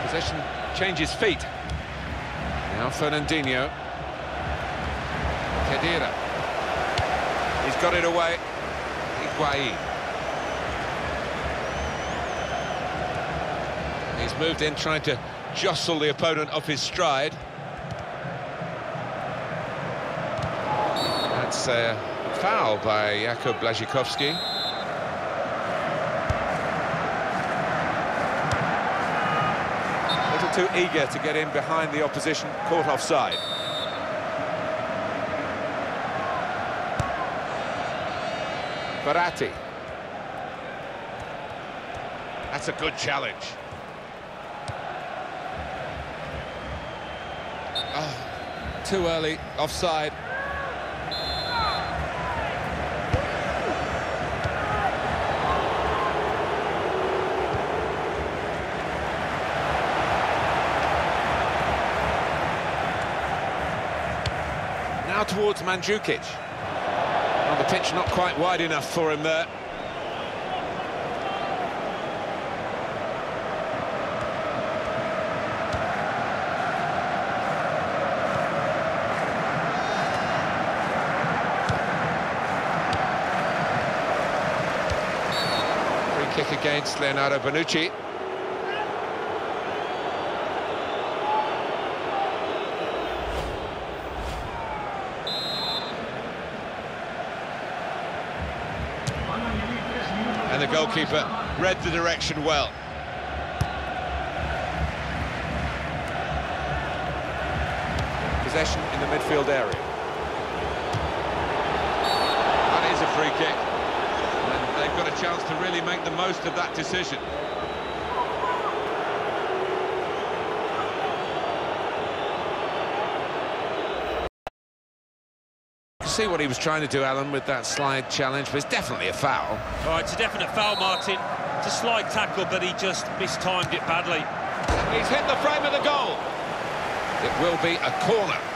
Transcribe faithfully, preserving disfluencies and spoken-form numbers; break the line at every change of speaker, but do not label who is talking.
Possession changes feet. Now Fernandinho. Khedira. He's got it away. Higuain. He's moved in, trying to jostle the opponent off his stride. That's a foul by Jakub Błaszczykowski. A little too eager to get in behind the opposition, caught offside. Verratti. That's a good challenge. Oh, too early, offside. Now towards Mandzukic. Well, the pitch not quite wide enough for him there. Free kick against Leonardo Bonucci. And the goalkeeper read the direction well. Possession in the midfield area. That is a free kick. And they've got a chance to really make the most of that decision. See what he was trying to do, Alan, with that slide challenge, but it's definitely a foul.
Oh, it's a definite foul, Martin. It's a slide tackle, but he just mistimed it badly.
He's hit the frame of the goal. It will be a corner.